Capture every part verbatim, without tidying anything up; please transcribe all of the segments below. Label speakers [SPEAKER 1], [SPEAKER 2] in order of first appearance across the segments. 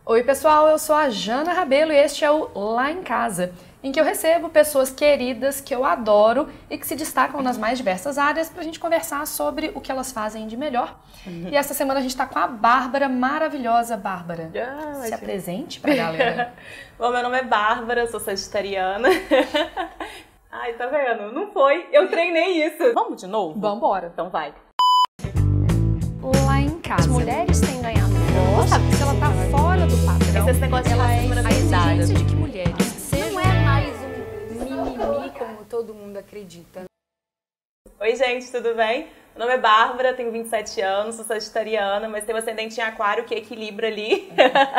[SPEAKER 1] Oi pessoal, eu sou a Jana Rabelo e este é o Lá em Casa, em que eu recebo pessoas queridas que eu adoro e que se destacam nas mais diversas áreas para a gente conversar sobre o que elas fazem de melhor. Uhum. E essa semana a gente está com a Bárbara, maravilhosa Bárbara.
[SPEAKER 2] Ah,
[SPEAKER 1] se apresente pra galera.
[SPEAKER 2] Bom, meu nome é Bárbara, sou sagitariana. Ai, tá vendo? Não foi, eu treinei isso. Vamos de novo?
[SPEAKER 1] Vamos embora.
[SPEAKER 2] Então vai.
[SPEAKER 1] Lá em Casa.
[SPEAKER 3] As mulheres têm ganhado melhor.
[SPEAKER 1] Nossa, se ela tá fora do padrão,
[SPEAKER 2] Esse negócio de
[SPEAKER 3] ela é
[SPEAKER 2] racismo na
[SPEAKER 3] a
[SPEAKER 2] verdade.
[SPEAKER 3] exigência de que mulheres sejam... Não é mais um mimimi como todo mundo acredita.
[SPEAKER 2] Oi gente, tudo bem? Meu nome é Bárbara, tenho vinte e sete anos, sou sagitariana, mas tenho ascendente em aquário que equilibra ali.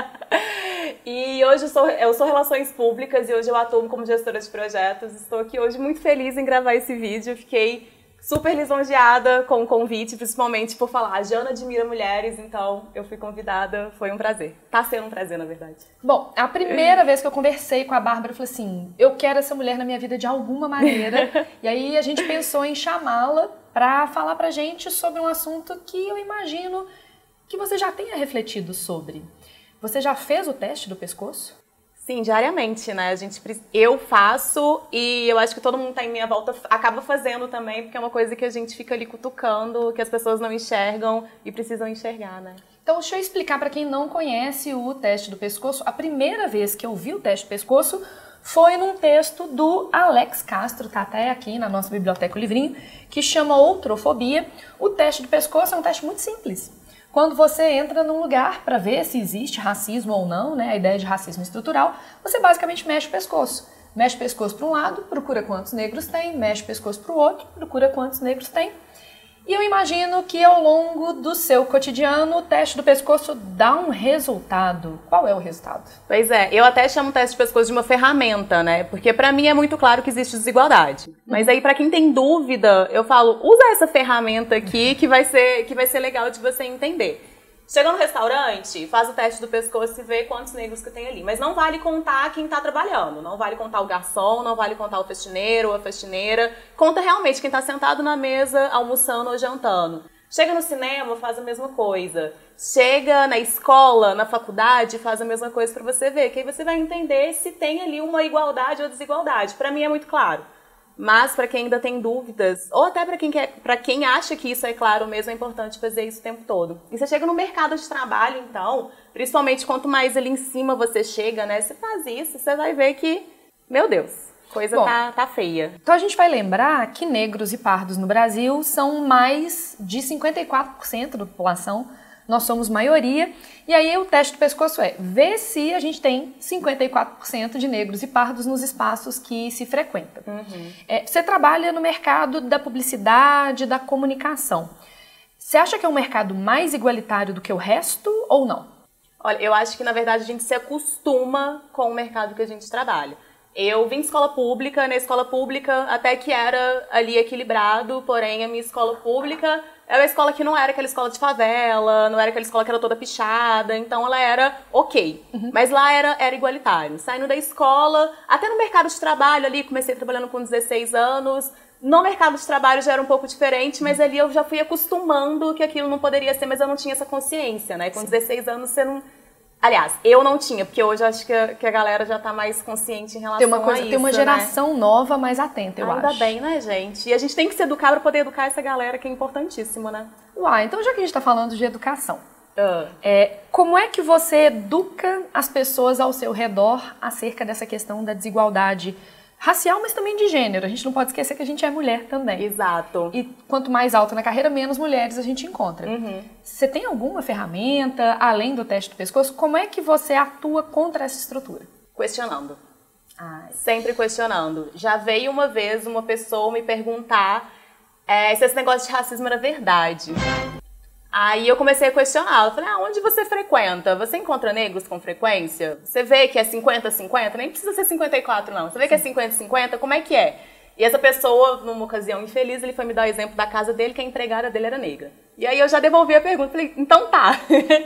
[SPEAKER 2] E hoje eu sou, eu sou Relações Públicas e hoje eu atuo como gestora de projetos. Estou aqui hoje muito feliz em gravar esse vídeo, fiquei super lisonjeada com o convite, principalmente por falar, a Jana admira mulheres, então eu fui convidada, foi um prazer. Tá sendo um prazer, na verdade.
[SPEAKER 1] Bom, a primeira vez que eu conversei com a Bárbara, eu falei assim, eu quero essa mulher na minha vida de alguma maneira. E aí a gente pensou em chamá-la para falar pra gente sobre um assunto que eu imagino que você já tenha refletido sobre. Você já fez o teste do pescoço?
[SPEAKER 2] Sim, diariamente, né? A gente, eu faço e eu acho que todo mundo tá em minha volta acaba fazendo também, porque é uma coisa que a gente fica ali cutucando, que as pessoas não enxergam e precisam enxergar, né?
[SPEAKER 1] Então, deixa eu explicar para quem não conhece o teste do pescoço. A primeira vez que eu vi o teste do pescoço foi num texto do Alex Castro, tá até aqui na nossa biblioteca o livrinho, que chama Outrofobia. O teste do pescoço é um teste muito simples. Quando você entra num lugar para ver se existe racismo ou não, né, a ideia de racismo estrutural, você basicamente mexe o pescoço. Mexe o pescoço para um lado, procura quantos negros tem, mexe o pescoço para o outro, procura quantos negros tem. E eu imagino que ao longo do seu cotidiano o teste do pescoço dá um resultado. Qual é o resultado?
[SPEAKER 2] Pois é, eu até chamo o teste de pescoço de uma ferramenta, né? Porque pra mim é muito claro que existe desigualdade. Mas aí pra quem tem dúvida, eu falo, usa essa ferramenta aqui que vai ser, que vai ser legal de você entender. Chega no restaurante, faz o teste do pescoço e vê quantos negros que tem ali. Mas não vale contar quem tá trabalhando. Não vale contar o garçom, não vale contar o faxineiro ou a faxineira. Conta realmente quem tá sentado na mesa, almoçando ou jantando. Chega no cinema, faz a mesma coisa. Chega na escola, na faculdade, faz a mesma coisa pra você ver. Que aí você vai entender se tem ali uma igualdade ou desigualdade. Pra mim é muito claro. Mas para quem ainda tem dúvidas, ou até para quem, quer, para quem acha que isso é claro mesmo, é importante fazer isso o tempo todo. E você chega no mercado de trabalho, então, principalmente quanto mais ali em cima você chega, né? Você faz isso, você vai ver que, meu Deus, coisa Bom, tá, tá feia.
[SPEAKER 1] Então a gente vai lembrar que negros e pardos no Brasil são mais de cinquenta e quatro por cento da população. Nós somos maioria, e aí o teste do pescoço é ver se a gente tem cinquenta e quatro por cento de negros e pardos nos espaços que se frequentam. Uhum. É, você trabalha no mercado da publicidade, da comunicação. Você acha que é um mercado mais igualitário do que o resto ou não?
[SPEAKER 2] Olha, eu acho que na verdade a gente se acostuma com o mercado que a gente trabalha. Eu vim de escola pública, na escola pública até que era ali equilibrado, porém a minha escola pública era uma escola que não era aquela escola de favela, não era aquela escola que era toda pichada, então ela era ok. Uhum. Mas lá era, era igualitário. Saindo da escola, até no mercado de trabalho ali, comecei trabalhando com dezesseis anos, no mercado de trabalho já era um pouco diferente, mas ali eu já fui acostumando que aquilo não poderia ser, mas eu não tinha essa consciência, né? Com dezesseis anos você não... Aliás, eu não tinha, porque hoje acho que a, que a galera já tá mais consciente em relação
[SPEAKER 1] tem uma coisa,
[SPEAKER 2] a isso,
[SPEAKER 1] tem uma geração
[SPEAKER 2] né?
[SPEAKER 1] nova mais atenta, eu
[SPEAKER 2] Ainda
[SPEAKER 1] acho.
[SPEAKER 2] Ainda bem, né, gente? E a gente tem que se educar para poder educar essa galera, que é importantíssimo, né?
[SPEAKER 1] Uai, então já que a gente tá falando de educação,
[SPEAKER 2] uh.
[SPEAKER 1] é, como é que você educa as pessoas ao seu redor acerca dessa questão da desigualdade racial, mas também de gênero? A gente não pode esquecer que a gente é mulher também.
[SPEAKER 2] Exato.
[SPEAKER 1] E quanto mais alta na carreira, menos mulheres a gente encontra. Uhum. Você tem alguma ferramenta, além do teste do pescoço? Como é que você atua contra essa estrutura?
[SPEAKER 2] Questionando.
[SPEAKER 1] Ai.
[SPEAKER 2] Sempre questionando. Já veio uma vez uma pessoa me perguntar é, se esse negócio de racismo era verdade. Aí eu comecei a questionar, eu falei, ah, onde você frequenta? Você encontra negros com frequência? Você vê que é cinquenta a cinquenta? Nem precisa ser cinquenta e quatro, não. Você vê que é cinquenta a cinquenta? Como é que é? E essa pessoa, numa ocasião infeliz, ele foi me dar o exemplo da casa dele, que a empregada dele era negra. E aí eu já devolvi a pergunta, falei, então tá.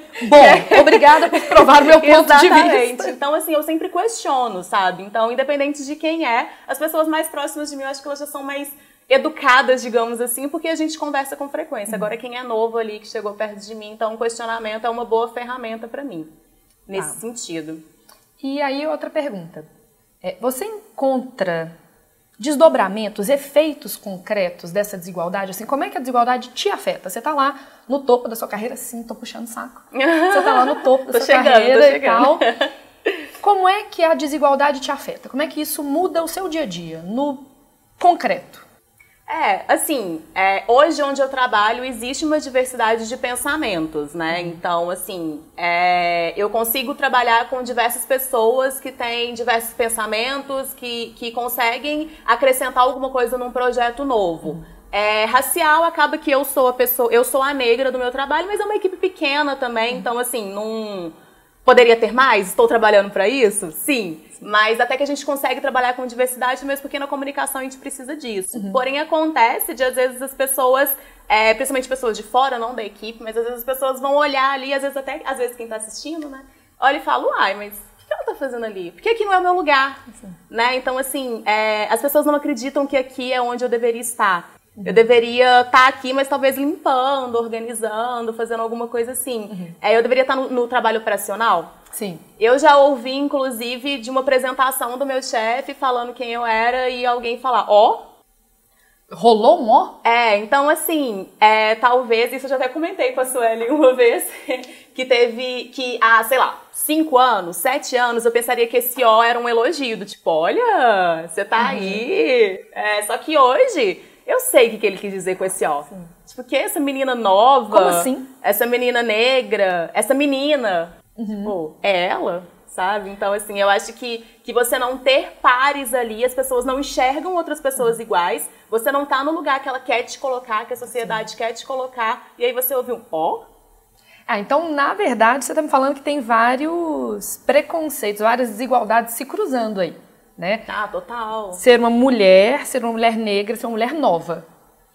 [SPEAKER 1] Bom, obrigada por provar o meu ponto de vista.
[SPEAKER 2] Então, assim, eu sempre questiono, sabe? Então, independente de quem é, as pessoas mais próximas de mim, eu acho que elas já são mais educadas, digamos assim, porque a gente conversa com frequência. Agora, quem é novo ali, que chegou perto de mim, então o questionamento é uma boa ferramenta para mim. nesse
[SPEAKER 1] Tá.
[SPEAKER 2] sentido.
[SPEAKER 1] E aí, outra pergunta. É, você encontra desdobramentos, efeitos concretos dessa desigualdade? Assim, como é que a desigualdade te afeta? Você tá lá no topo da sua carreira, sim, tô puxando saco. Você tá lá no topo da
[SPEAKER 2] Tô
[SPEAKER 1] sua
[SPEAKER 2] chegando,
[SPEAKER 1] carreira
[SPEAKER 2] tô
[SPEAKER 1] e
[SPEAKER 2] chegando.
[SPEAKER 1] tal. Como é que a desigualdade te afeta? Como é que isso muda o seu dia a dia, no concreto?
[SPEAKER 2] É, assim, é, hoje onde eu trabalho existe uma diversidade de pensamentos, né? Então, assim, é, eu consigo trabalhar com diversas pessoas que têm diversos pensamentos, que, que conseguem acrescentar alguma coisa num projeto novo. É, racial, acaba que eu sou a pessoa, eu sou a negra do meu trabalho, mas é uma equipe pequena também, então, assim, não... Poderia ter mais? Estou trabalhando para isso? Sim. Mas até que a gente consegue trabalhar com diversidade, mesmo porque na comunicação a gente precisa disso. Uhum. Porém, acontece de, às vezes, as pessoas, é, principalmente pessoas de fora, não da equipe, mas às vezes as pessoas vão olhar ali, às vezes até, às vezes quem está assistindo, né, olha e fala, uai, mas o que ela está fazendo ali? Porque aqui não é o meu lugar, né? Então, assim, é, as pessoas não acreditam que aqui é onde eu deveria estar. Uhum. Eu deveria estar aqui, mas talvez limpando, organizando, fazendo alguma coisa assim. Uhum. É, eu deveria estar no, no trabalho operacional.
[SPEAKER 1] Sim.
[SPEAKER 2] Eu já ouvi, inclusive, de uma apresentação do meu chefe falando quem eu era e alguém falar, ó... Oh?
[SPEAKER 1] Rolou um ó?
[SPEAKER 2] É, então assim, é, talvez, isso eu já até comentei com a Sueli uma vez, que teve, que há, sei lá, cinco anos, sete anos, eu pensaria que esse ó era um elogio, do tipo, olha, você tá uhum. aí. É, só que hoje... Eu sei o que, que ele quis dizer com esse ó. Sim. Tipo, que essa menina nova...
[SPEAKER 1] Como assim?
[SPEAKER 2] Essa menina negra, essa menina... Uhum. Tipo, é ela, sabe? Então, assim, eu acho que, que você não ter pares ali, as pessoas não enxergam outras pessoas uhum. iguais, você não tá no lugar que ela quer te colocar, que a sociedade Sim. quer te colocar, e aí você ouve um ó...
[SPEAKER 1] Ah, então, na verdade, você tá me falando que tem vários preconceitos, várias desigualdades se cruzando aí. Né?
[SPEAKER 2] Ah, total.
[SPEAKER 1] Ser uma mulher, ser uma mulher negra, ser uma mulher nova.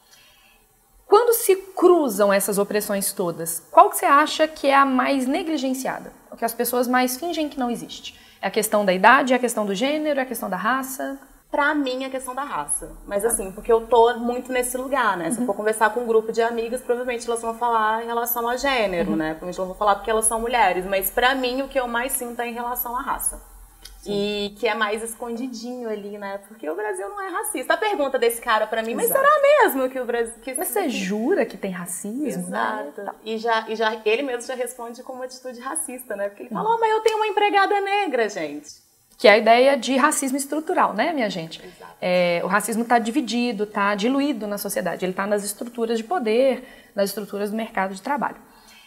[SPEAKER 1] Quando se cruzam essas opressões todas, qual que você acha que é a mais negligenciada? O que as pessoas mais fingem que não existe? É a questão da idade, é a questão do gênero, é a questão da raça?
[SPEAKER 2] Pra mim, é a questão da raça. Mas assim, porque eu tô muito nesse lugar, né? Se eu for conversar com um grupo de amigas, provavelmente elas vão falar em relação a gênero, uhum. né? Provavelmente elas vão falar porque elas são mulheres. Mas pra mim, o que eu mais sinto é em relação à raça. Sim. E que é mais escondidinho ali, né? Porque o Brasil não é racista. A pergunta desse cara pra mim, Exato. Mas será mesmo que o Brasil... Que
[SPEAKER 1] mas você jura que tem racismo?
[SPEAKER 2] Exato. Né? E, já, e já ele mesmo já responde com uma atitude racista, né? Porque ele fala, oh, mas eu tenho uma empregada negra, gente.
[SPEAKER 1] Que é a ideia de racismo estrutural, né, minha gente?
[SPEAKER 2] Exato.
[SPEAKER 1] É, o racismo está dividido, está diluído na sociedade. Ele está nas estruturas de poder, nas estruturas do mercado de trabalho.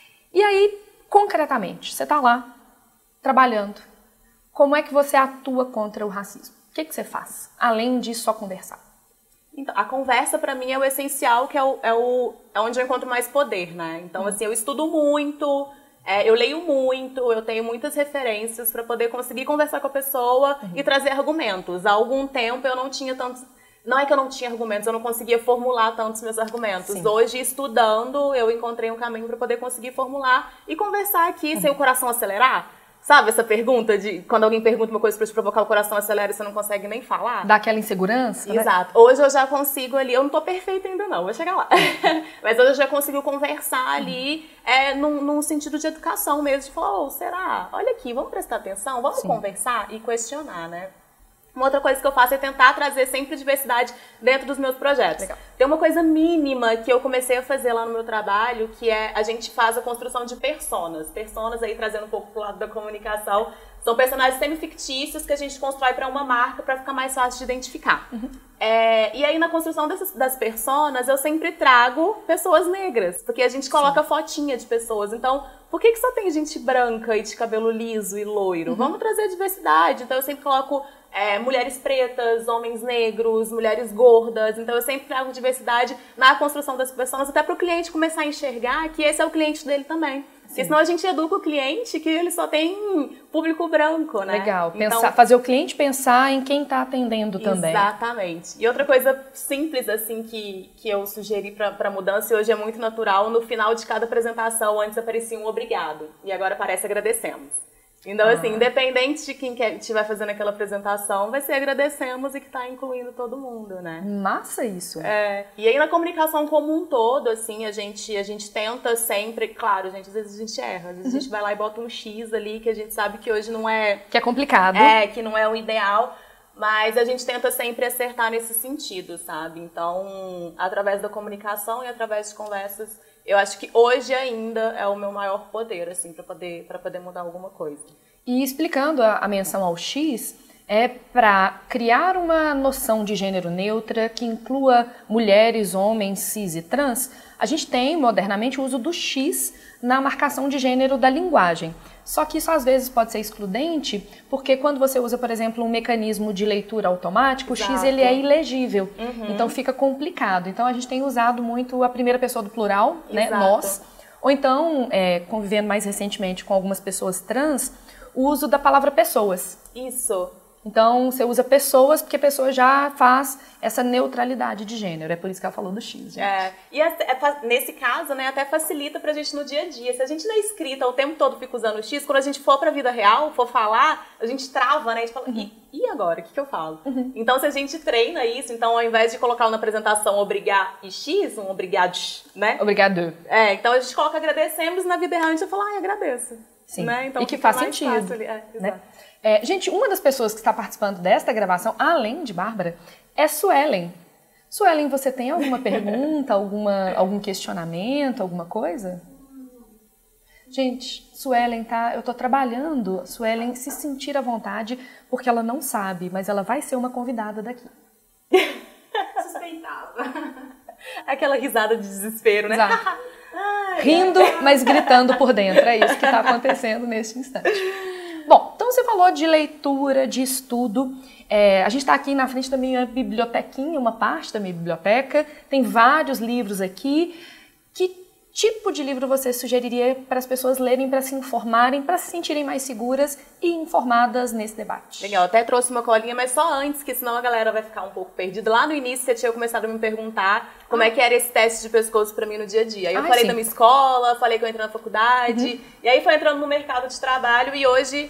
[SPEAKER 1] E aí, concretamente, você está lá, trabalhando. Como é que você atua contra o racismo? O que, que você faz, além de só conversar?
[SPEAKER 2] Então, a conversa, pra mim, é o essencial, que é, o, é, o, é onde eu encontro mais poder, né? Então, assim, eu estudo muito, é, eu leio muito, eu tenho muitas referências para poder conseguir conversar com a pessoa uhum. e trazer argumentos. Há algum tempo eu não tinha tantos... Não é que eu não tinha argumentos, eu não conseguia formular tantos meus argumentos. Sim. Hoje, estudando, eu encontrei um caminho para poder conseguir formular e conversar aqui uhum. sem o coração acelerar. Sabe essa pergunta de quando alguém pergunta uma coisa pra te provocar o coração acelera e você não consegue nem falar?
[SPEAKER 1] Dá aquela insegurança?
[SPEAKER 2] Exato.
[SPEAKER 1] Né?
[SPEAKER 2] Hoje eu já consigo ali, eu não tô perfeita ainda não, vou chegar lá. Mas hoje eu já consigo conversar ali é, num, num sentido de educação mesmo, de falar, oh, será? Olha aqui, vamos prestar atenção, vamos Sim. conversar e questionar, né? Uma outra coisa que eu faço é tentar trazer sempre diversidade dentro dos meus projetos. Legal. Tem uma coisa mínima que eu comecei a fazer lá no meu trabalho, que é a gente faz a construção de personas. Personas aí, trazendo um pouco pro lado da comunicação, são personagens semi-fictícios que a gente constrói para uma marca para ficar mais fácil de identificar. Uhum. É, e aí, na construção dessas, das personas, eu sempre trago pessoas negras, porque a gente coloca Sim. fotinha de pessoas. Então, por que, que só tem gente branca e de cabelo liso e loiro? Uhum. Vamos trazer diversidade. Então, eu sempre coloco é, mulheres pretas, homens negros, mulheres gordas. Então, eu sempre trago diversidade na construção das personas, até para o cliente começar a enxergar que esse é o cliente dele também. Porque senão a gente educa o cliente que ele só tem público branco, né?
[SPEAKER 1] Legal. Pensar, então, fazer o cliente pensar em quem está atendendo também.
[SPEAKER 2] Exatamente. E outra coisa simples, assim, que, que eu sugeri para mudança, e hoje é muito natural, no final de cada apresentação, antes aparecia um obrigado. E agora aparece agradecemos. Então,
[SPEAKER 1] Ah.
[SPEAKER 2] assim, independente de quem quer- estiver fazendo aquela apresentação, vai ser agradecemos e que tá incluindo todo mundo, né?
[SPEAKER 1] Massa isso.
[SPEAKER 2] É, e aí na comunicação como um todo, assim, a gente, a gente tenta sempre, claro, gente, às vezes a gente erra, às vezes a gente vai lá e bota um X ali, que a gente sabe que hoje não é,
[SPEAKER 1] Que é complicado.
[SPEAKER 2] é, que não é o ideal, mas a gente tenta sempre acertar nesse sentido, sabe? Então, através da comunicação e através de conversas, eu acho que hoje ainda é o meu maior poder, assim, para poder, para poder mudar alguma coisa.
[SPEAKER 1] E explicando a, a menção ao X, é para criar uma noção de gênero neutra que inclua mulheres, homens, cis e trans, a gente tem modernamente o uso do X na marcação de gênero da linguagem. Só que isso às vezes pode ser excludente, porque quando você usa, por exemplo, um mecanismo de leitura automático,
[SPEAKER 2] Exato.
[SPEAKER 1] o X ele é ilegível,
[SPEAKER 2] Uhum.
[SPEAKER 1] então fica complicado. Então a gente tem usado muito a primeira pessoa do plural, né,
[SPEAKER 2] Exato.
[SPEAKER 1] nós, ou então, é, convivendo mais recentemente com algumas pessoas trans, o uso da palavra pessoas.
[SPEAKER 2] Isso.
[SPEAKER 1] Então, você usa pessoas, porque pessoa já faz essa neutralidade de gênero. É por isso que ela falou do X, gente.
[SPEAKER 2] É, e é- é fa- nesse caso, né, até facilita pra gente no dia a dia. Se a gente na escrita o tempo todo fica usando o X, quando a gente for pra vida real, for falar, a gente trava, né? A gente fala, e, e agora? O que, que eu falo? Então, se a gente treina isso, então ao invés de colocar na apresentação obrigar e X, um obrigado, né?
[SPEAKER 1] Obrigado.
[SPEAKER 2] É, então a gente coloca agradecemos, na vida real a gente vai falar, ai, agradeço.
[SPEAKER 1] Sim.
[SPEAKER 2] Né? Então,
[SPEAKER 1] E que
[SPEAKER 2] fica
[SPEAKER 1] faz
[SPEAKER 2] mais
[SPEAKER 1] sentido,
[SPEAKER 2] fácil ali. É,
[SPEAKER 1] né?
[SPEAKER 2] exato.
[SPEAKER 1] É, gente, uma das pessoas que está participando desta gravação, além de Bárbara, é Suelen. Suelen, você tem alguma pergunta, alguma, algum questionamento, alguma coisa? Gente, Suelen, tá? Eu tô trabalhando. Suelen, se sentir à vontade, porque ela não sabe, mas ela vai ser uma convidada daqui.
[SPEAKER 3] Suspeitava.
[SPEAKER 2] Aquela risada de desespero, né?
[SPEAKER 1] Exato. Rindo, mas gritando por dentro. É isso que está acontecendo neste instante. Bom, então você falou de leitura, de estudo. É, a gente está aqui na frente da minha bibliotequinha, uma parte da minha biblioteca. Tem vários livros aqui. Que tipo de livro você sugeriria para as pessoas lerem, para se informarem, para se sentirem mais seguras e informadas nesse debate?
[SPEAKER 2] Legal, até trouxe uma colinha, mas só antes, que senão a galera vai ficar um pouco perdida. Lá no início você tinha começado a me perguntar como é que era esse teste de pescoço pra mim no dia a dia. Aí eu
[SPEAKER 1] Ai,
[SPEAKER 2] falei
[SPEAKER 1] sim.
[SPEAKER 2] da minha escola, falei que eu entrei na faculdade, e aí foi entrando no mercado de trabalho, e hoje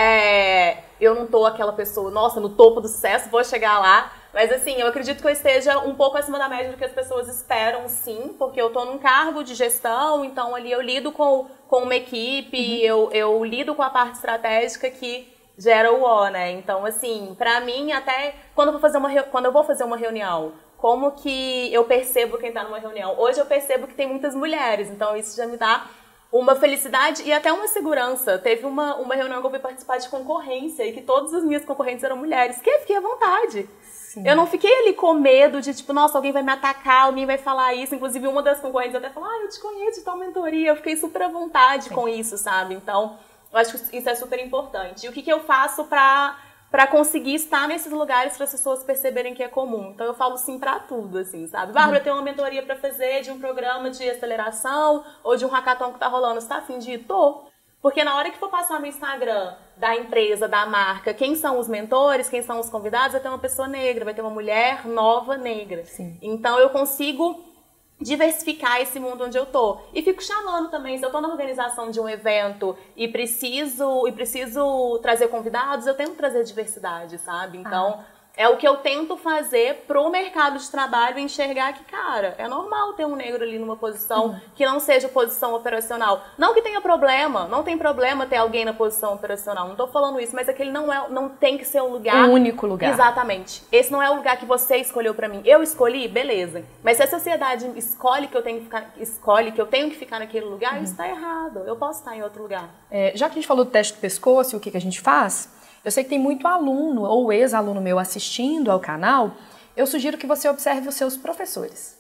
[SPEAKER 2] é, eu não tô aquela pessoa, nossa, no topo do sucesso, vou chegar lá. Mas assim, eu acredito que eu esteja um pouco acima da média do que as pessoas esperam, sim, porque eu tô num cargo de gestão, então ali eu lido com, com uma equipe, uhum. eu, eu lido com a parte estratégica que gera o O, né? Então, assim, pra mim, até quando eu vou fazer uma, quando eu vou fazer uma reunião, como que eu percebo quem tá numa reunião? Hoje eu percebo que tem muitas mulheres, então isso já me dá uma felicidade e até uma segurança. Teve uma, uma reunião que eu fui participar de concorrência e que todas as minhas concorrentes eram mulheres, que eu fiquei à vontade. Sim. Eu não fiquei ali com medo de, tipo, nossa, alguém vai me atacar, alguém vai falar isso. Inclusive, uma das concorrentes até falou, ah, eu te conheço de tal mentoria. Eu fiquei super à vontade Sim. com isso, sabe? Então, eu acho que isso é super importante. E o que, que eu faço pra, pra conseguir estar nesses lugares para as pessoas perceberem que é comum? Então, eu falo sim pra tudo, assim, sabe? Bárbara, eu tenho uma mentoria pra fazer de um programa de aceleração ou de um hackathon que tá rolando. Você tá afim de ir? Tô. Porque na hora que for passar no Instagram da empresa, da marca, quem são os mentores, quem são os convidados, vai ter uma pessoa negra, vai ter uma mulher nova negra.
[SPEAKER 1] Sim.
[SPEAKER 2] Então eu consigo diversificar esse mundo onde eu tô. E fico chamando também, se eu tô na organização de um evento e preciso, e preciso trazer convidados, eu tento trazer diversidade, sabe? Então... Ah. É o que eu tento fazer pro mercado de trabalho enxergar que, cara, é normal ter um negro ali numa posição uhum. que não seja posição operacional. Não que tenha problema, não tem problema ter alguém na posição operacional, não tô falando isso, mas aquele não, é, não tem que ser um lugar...
[SPEAKER 1] Um único lugar.
[SPEAKER 2] Exatamente. Esse não é o lugar que você escolheu pra mim. Eu escolhi, beleza. Mas se a sociedade escolhe que eu tenho que ficar, escolhe que eu tenho que ficar naquele lugar, uhum. isso tá errado. Eu posso estar em outro lugar.
[SPEAKER 1] É, já que a gente falou do teste do pescoço e o que, que a gente faz... Eu sei que tem muito aluno ou ex-aluno meu assistindo ao canal, eu sugiro que você observe os seus professores.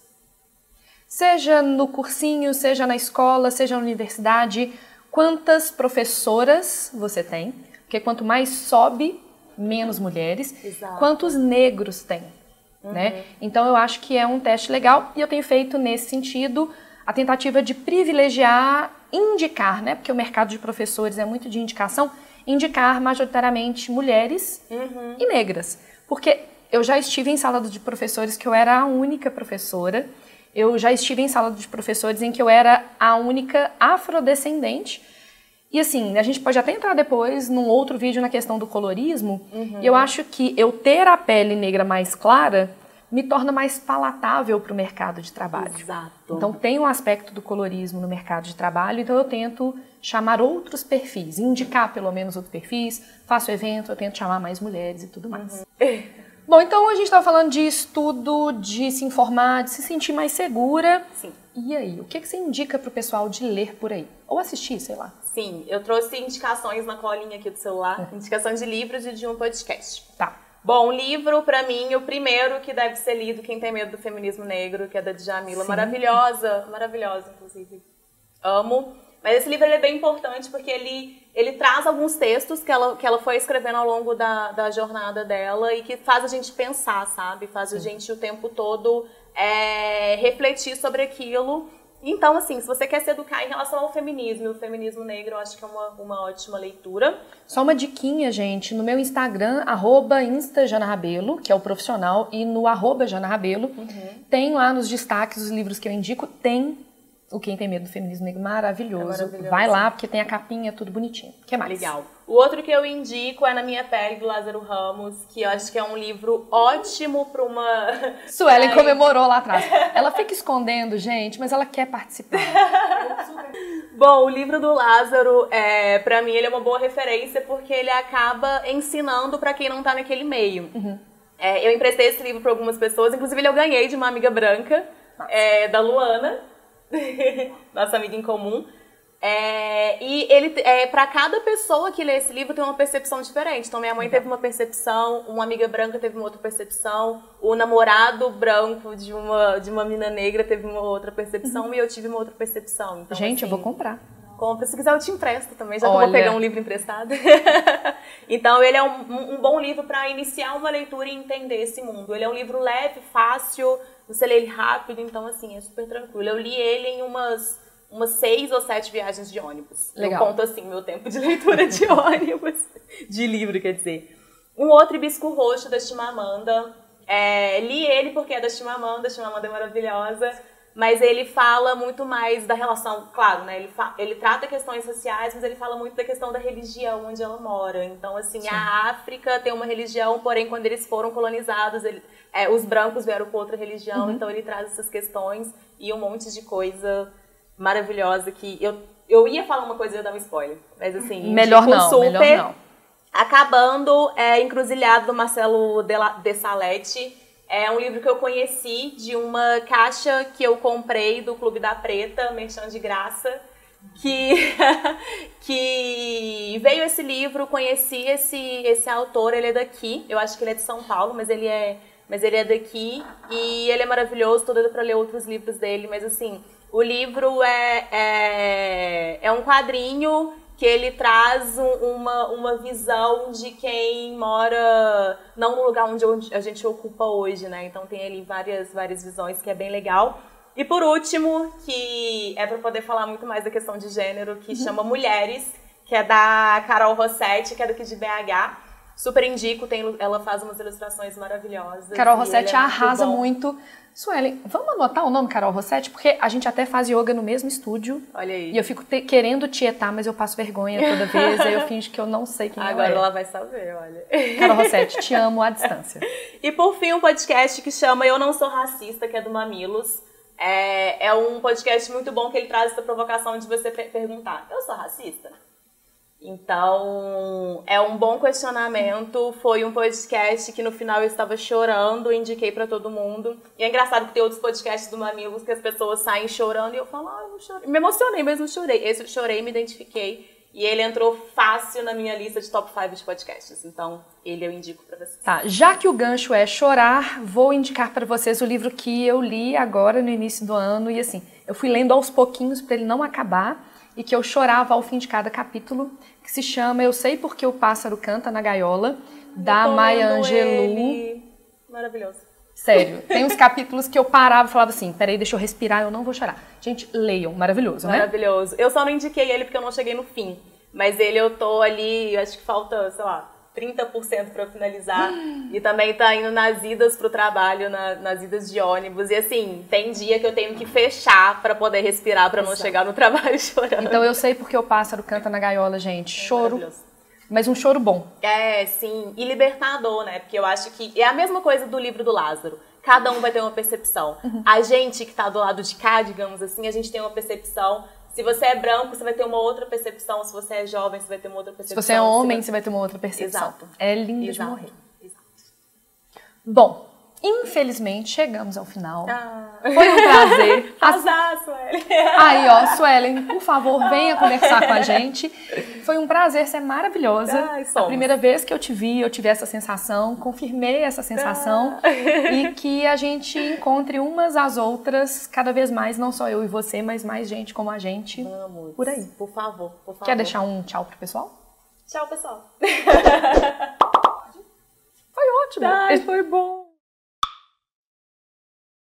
[SPEAKER 1] Seja no cursinho, seja na escola, seja na universidade, quantas professoras você tem? Porque quanto mais sobe, menos mulheres.
[SPEAKER 2] Exato.
[SPEAKER 1] Quantos negros tem? Uhum. Né? Então eu acho que é um teste legal e eu tenho feito nesse sentido a tentativa de privilegiar, indicar, né? Porque o mercado de professores é muito de indicação, indicar majoritariamente mulheres uhum. e negras. Porque eu já estive em sala de professores que eu era a única professora, eu já estive em sala de professores em que eu era a única afrodescendente, E assim, a gente pode até entrar depois num outro vídeo na questão do colorismo. Uhum. E eu acho que eu ter a pele negra mais clara me torna mais palatável para o mercado de trabalho.
[SPEAKER 2] Exato.
[SPEAKER 1] Então tem um aspecto do colorismo no mercado de trabalho, então eu tento chamar outros perfis, indicar pelo menos outros perfis, faço evento, eu tento chamar mais mulheres e tudo mais. Uhum. Bom, então a gente estava falando de estudo, de se informar, de se sentir mais segura.
[SPEAKER 2] Sim.
[SPEAKER 1] E aí, o que, que você indica para o pessoal de ler por aí? Ou assistir, sei lá.
[SPEAKER 2] Sim, eu trouxe indicações na colinha aqui do celular, uhum. indicação de livros e de um podcast.
[SPEAKER 1] Tá.
[SPEAKER 2] Bom, livro, pra mim, o primeiro que deve ser lido, Quem Tem Medo do Feminismo Negro, que é da Djamila. Sim. Maravilhosa, maravilhosa, inclusive. Amo. Mas esse livro ele é bem importante porque ele, ele traz alguns textos que ela, que ela foi escrevendo ao longo da, da jornada dela e que faz a gente pensar, sabe? Faz Sim. a gente o tempo todo é, refletir sobre aquilo. Então, assim, se você quer se educar em relação ao feminismo e o feminismo negro, eu acho que é uma, uma ótima leitura.
[SPEAKER 1] Só uma diquinha, gente. No meu Instagram, arroba instajanarabelo, que é o profissional, e no arroba janarabelo, uhum. tem lá nos destaques os livros que eu indico, tem o Quem Tem Medo do Feminismo Negro, maravilhoso. É maravilhoso. Vai lá, porque tem a capinha, tudo bonitinho. O que mais?
[SPEAKER 2] Legal. O outro que eu indico é Na Minha Pele, do Lázaro Ramos, que eu acho que é um livro ótimo para uma...
[SPEAKER 1] Suelen Ai. comemorou lá atrás. Ela fica escondendo, gente, mas ela quer participar.
[SPEAKER 2] Bom, o livro do Lázaro, é, para mim, ele é uma boa referência porque ele acaba ensinando para quem não tá naquele meio. Uhum. É, eu emprestei esse livro para algumas pessoas, inclusive eu ganhei de uma amiga branca, é, da Luana, nossa amiga em comum. É, e ele, é, para cada pessoa que lê esse livro tem uma percepção diferente. Então minha mãe teve uma percepção, uma amiga branca teve uma outra percepção, o namorado branco de uma, de uma mina negra teve uma outra percepção uhum. e eu tive uma outra percepção. Então,
[SPEAKER 1] gente,
[SPEAKER 2] assim,
[SPEAKER 1] eu vou comprar.
[SPEAKER 2] Compra, se quiser eu te empresto também, já que
[SPEAKER 1] Olha.
[SPEAKER 2] eu vou pegar um livro emprestado. Então ele é um, um bom livro para iniciar uma leitura e entender esse mundo. Ele é um livro leve, fácil, você lê ele rápido, então assim, é super tranquilo. Eu li ele em umas... umas seis ou sete viagens de ônibus.
[SPEAKER 1] Legal.
[SPEAKER 2] Eu conto assim meu tempo de leitura de ônibus, de livro, quer dizer. Um outro, Hibisco Roxo, da Chimamanda. É, li ele porque é da Chimamanda, a Chimamanda é maravilhosa, mas ele fala muito mais da relação, claro, né? Ele, fa- ele trata questões sociais, mas ele fala muito da questão da religião onde ela mora. Então, assim, Sim. a África tem uma religião, porém, quando eles foram colonizados, ele, é, os brancos vieram com outra religião, uhum. então ele traz essas questões e um monte de coisa maravilhosa que eu, eu ia falar uma coisa e ia dar um spoiler, mas assim,
[SPEAKER 1] melhor não,
[SPEAKER 2] super,
[SPEAKER 1] melhor não.
[SPEAKER 2] Acabando, é Encruzilhada, do Marcelo de Salete. É um livro que eu conheci de uma caixa que eu comprei do Clube da Preta, merchan de graça, que, que veio esse livro, conheci esse, esse autor, ele é daqui, eu acho que ele é de São Paulo, mas ele é, mas ele é daqui e ele é maravilhoso, tô doida pra ler outros livros dele, mas assim... O livro é, é, é um quadrinho que ele traz um, uma, uma visão de quem mora não no lugar onde a gente ocupa hoje, né? Então tem ali várias, várias visões que é bem legal. E por último, que é para poder falar muito mais da questão de gênero, que uhum. chama Mulheres, que é da Carol Rossetti, que é daqui de B H. Super indico, tem, ela faz umas ilustrações maravilhosas.
[SPEAKER 1] Carol Rossetti
[SPEAKER 2] é
[SPEAKER 1] arrasa
[SPEAKER 2] muito,
[SPEAKER 1] muito. Suelen, vamos anotar o nome Carol Rossetti? Porque a gente até faz yoga no mesmo estúdio.
[SPEAKER 2] Olha aí.
[SPEAKER 1] E eu fico te, querendo tietar, mas eu passo vergonha toda vez. Aí eu finjo que eu não sei quem
[SPEAKER 2] Agora
[SPEAKER 1] ela é.
[SPEAKER 2] ela vai saber, olha.
[SPEAKER 1] Carol Rossetti, te amo à distância.
[SPEAKER 2] E por fim, um podcast que chama Eu Não Sou Racista, que é do Mamilos. É, é um podcast muito bom que ele traz essa provocação de você per- perguntar, eu sou racista? Então, é um bom questionamento. Foi um podcast que no final eu estava chorando, indiquei pra todo mundo. E é engraçado que tem outros podcasts do Mamilos que as pessoas saem chorando e eu falo, ah, eu chorei. Me emocionei, mas não chorei. Esse eu chorei, me identifiquei. E ele entrou fácil na minha lista de top cinco de podcasts. Então, ele eu indico pra vocês.
[SPEAKER 1] Tá, já que o gancho é chorar, vou indicar pra vocês o livro que eu li agora no início do ano. E assim, eu fui lendo aos pouquinhos pra ele não acabar. E que eu chorava ao fim de cada capítulo, que se chama Eu Sei Porque o Pássaro Canta na Gaiola, da Maya Angelou.
[SPEAKER 2] Maravilhoso.
[SPEAKER 1] Sério, tem uns capítulos que eu parava e falava assim, peraí, deixa eu respirar, eu não vou chorar. Gente, leiam, maravilhoso, né?
[SPEAKER 2] Maravilhoso. Eu só não indiquei ele porque eu não cheguei no fim. Mas ele eu tô ali, acho que falta, sei lá, trinta por cento para finalizar. E também tá indo nas idas pro trabalho, na, nas idas de ônibus. E assim, tem dia que eu tenho que fechar para poder respirar, para não chegar no trabalho chorando.
[SPEAKER 1] Então eu sei porque o pássaro canta na gaiola, gente. Choro, mas um choro bom.
[SPEAKER 2] É, sim. E libertador, né? Porque eu acho que é a mesma coisa do livro do Lázaro. Cada um vai ter uma percepção. Uhum. A gente que tá do lado de cá, digamos assim, a gente tem uma percepção. Se você é branco, você vai ter uma outra percepção. Se você é jovem, você vai ter uma outra percepção.
[SPEAKER 1] Se você é homem, você vai, você vai ter uma outra percepção.
[SPEAKER 2] Exato.
[SPEAKER 1] É lindo
[SPEAKER 2] Exato.
[SPEAKER 1] de morrer.
[SPEAKER 2] Exato.
[SPEAKER 1] Bom, infelizmente chegamos ao final.
[SPEAKER 2] Ah.
[SPEAKER 1] Foi um prazer.
[SPEAKER 2] Azar, Suelen.
[SPEAKER 1] Aí, ó, Suelen, por favor, venha conversar com a gente. Foi um prazer, você é maravilhosa.
[SPEAKER 2] Ai,
[SPEAKER 1] a primeira vez que eu te vi, eu tive essa sensação, confirmei essa sensação. Ah. E que a gente encontre umas às outras, cada vez mais, não só eu e você, mas mais gente como a gente.
[SPEAKER 2] Vamos.
[SPEAKER 1] Por aí.
[SPEAKER 2] Por favor, por favor.
[SPEAKER 1] Quer deixar um tchau pro pessoal?
[SPEAKER 2] Tchau, pessoal.
[SPEAKER 1] Foi ótimo.
[SPEAKER 2] Ai, foi bom.